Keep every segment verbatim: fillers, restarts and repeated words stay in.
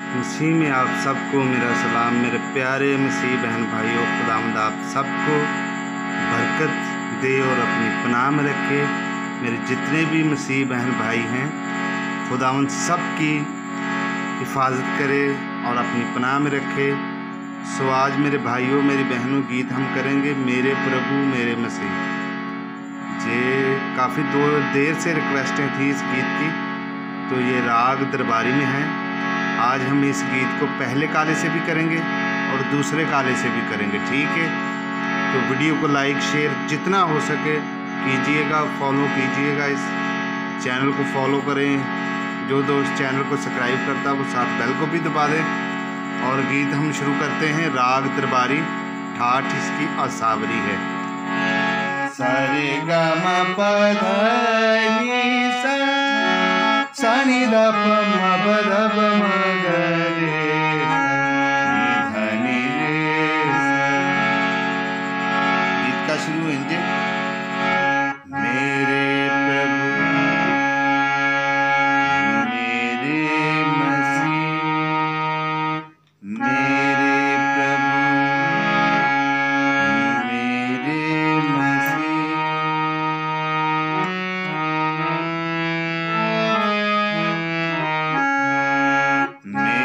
मसीह में आप सबको मेरा सलाम। मेरे प्यारे मसीह बहन भाइयों, खुदावंद आप सबको बरकत दे और अपनी पनाह में रखे। मेरे जितने भी मसीह बहन भाई हैं, खुदावंद सबकी हिफाजत करे और अपनी पनाह में रखे। सो आज मेरे भाइयों मेरी बहनों गीत हम करेंगे, मेरे प्रभु मेरे मसीह। ये काफ़ी दो देर से रिक्वेस्टें थी इस गीत की, तो ये राग दरबारी में है। आज हम इस गीत को पहले काले से भी करेंगे और दूसरे काले से भी करेंगे, ठीक है। तो वीडियो को लाइक शेयर जितना हो सके कीजिएगा, फॉलो कीजिएगा, इस चैनल को फॉलो करें। जो दोस्त चैनल को सब्सक्राइब करता है वो साथ बेल को भी दबा दें। और गीत हम शुरू करते हैं। राग दरबारी, ठाठ इसकी असावरी है। सारे गा मा पा धा नी सा सा नी धा प म प ध प म ग रे सा नी धा नी रे सा। गीत का शुरू है। मेरे प्रभु मेरे मसीह, मेरे प्रभु मेरे मसीह, मेरे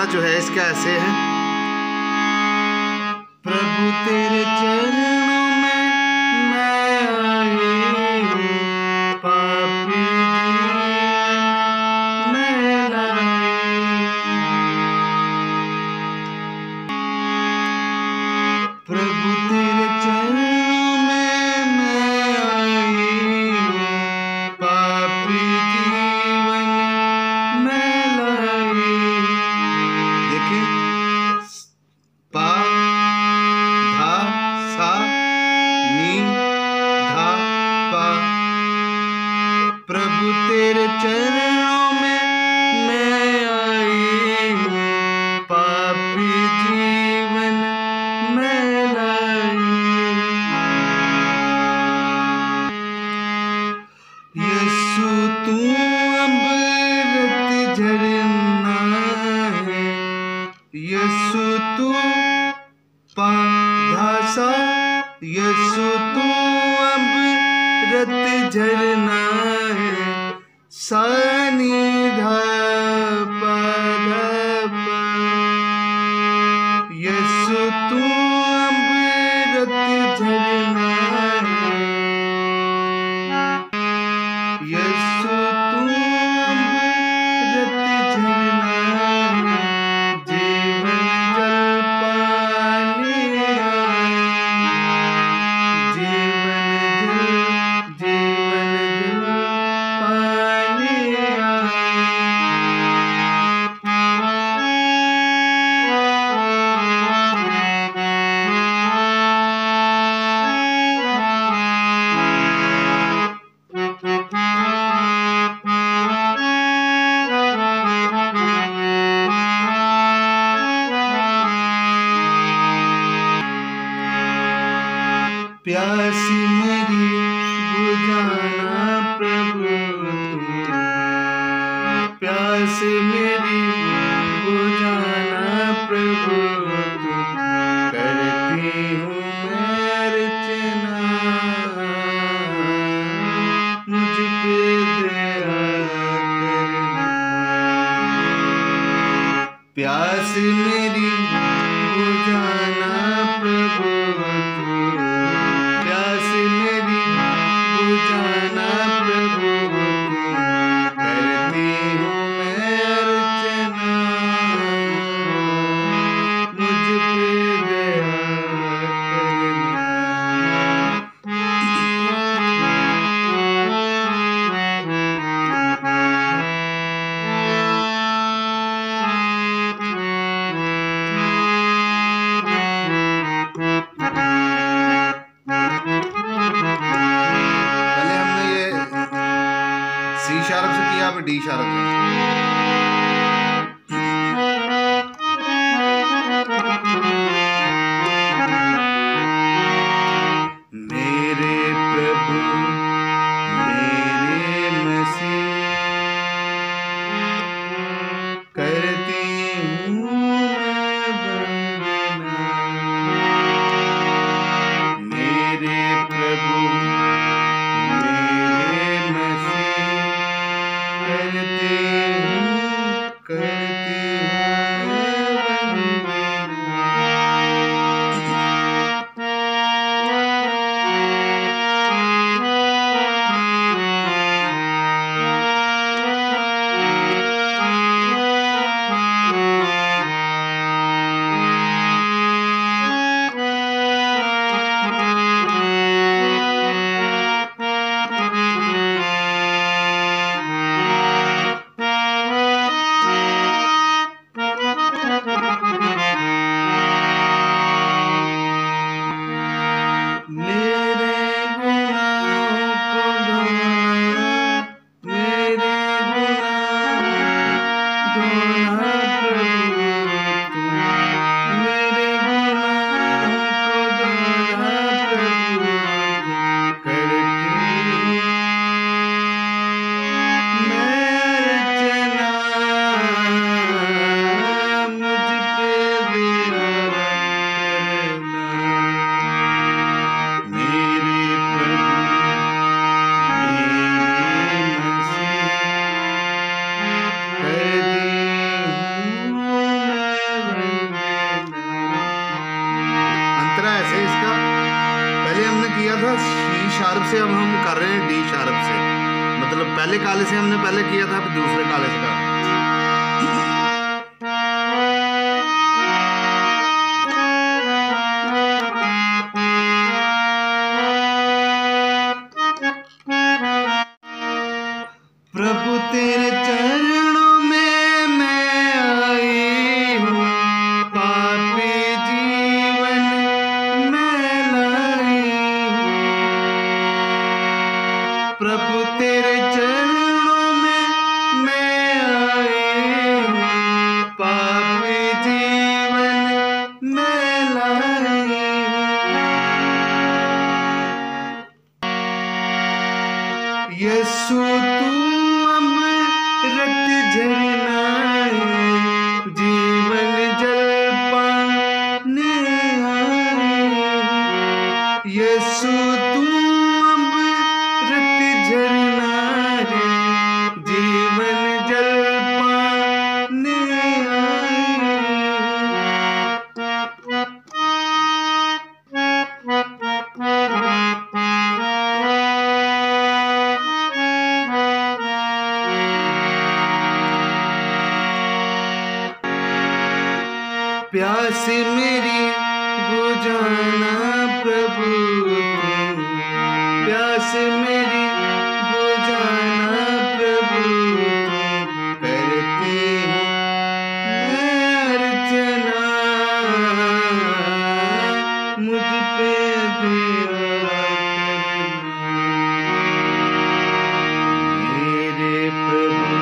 जो है इसका ऐसे है, प्रभु तेरे चरणों में मैं आई हूँ, पापी जीवन में लाई। प्रभु तेरे चरणों में मैं आई हूँ, पापी जीवन में लाई। देखिए, पा धा सा नी धा पा। प्रभु तेरे चरणों में मैं आई हूँ, पापी जीवन में लाई। यीशु तू अमृत झरना है, यीशु तू पाधासा, यीशु तू अमृत झरना है, सानी धा पा धा पा। यीशु तू अमृत झरना है, यीशु तू अमृत झरना है, जीवन जल पानी आए, जीवन जल जीवन जल पानी आए। प्यासी मेरी बुझाना प्रभु तू, प्यास मेरी बुझाना प्रभु तू, करती हूँ मैं अर्चना, मुझ पे दया करना। प्यास मेरी बुझाना प्रभु तू, प्यास मेरी बुझाना प्रभु तू, करती हूँ मैं अर्चना, मुझ पे दया करना। सी शार्प से किया, अब डी शार्प से। मेरे प्रभु मेरे मसीह, करती हूँ मैं वंदना। मेरे प्रभु मेरे मसीह, करती हूँ पहले हमने किया था सी शार्प से, अब हम कर रहे हैं डी शार्प से। मतलब पहले काले से हमने पहले किया था, फिर दूसरे काले से कर। प्रभु तेरे चरणों में मैं आई हूँ, पापी जीवन में लाई हूँ। प्रभु तेरे चरणों में मैं आई हूँ, पापी जीवन में लाई हूँ। यीशु तू अमृत झरना है, जीवन जल पाने आए। यीशु तू अमृत झरना है, जीवन जल पाने आए। प्यास मेरी बुझाना प्रभु तू, प्यास मेरी बुझाना प्रभु तू, करती हूँ मैं अर्चना, मुझ पे दया मेरे प्रभु।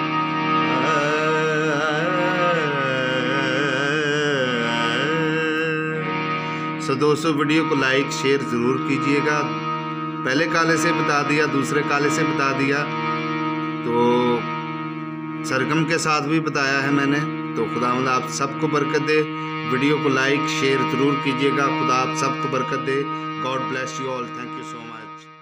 सो दोस्तों, वीडियो को लाइक शेयर ज़रूर कीजिएगा। पहले काले से बता दिया, दूसरे काले से बता दिया, तो सरगम के साथ भी बताया है मैंने। तो खुदावंद आप सबको बरकत दे। वीडियो को लाइक शेयर ज़रूर कीजिएगा। खुदा आप सबको बरकत दे। God bless you all. Thank you so much.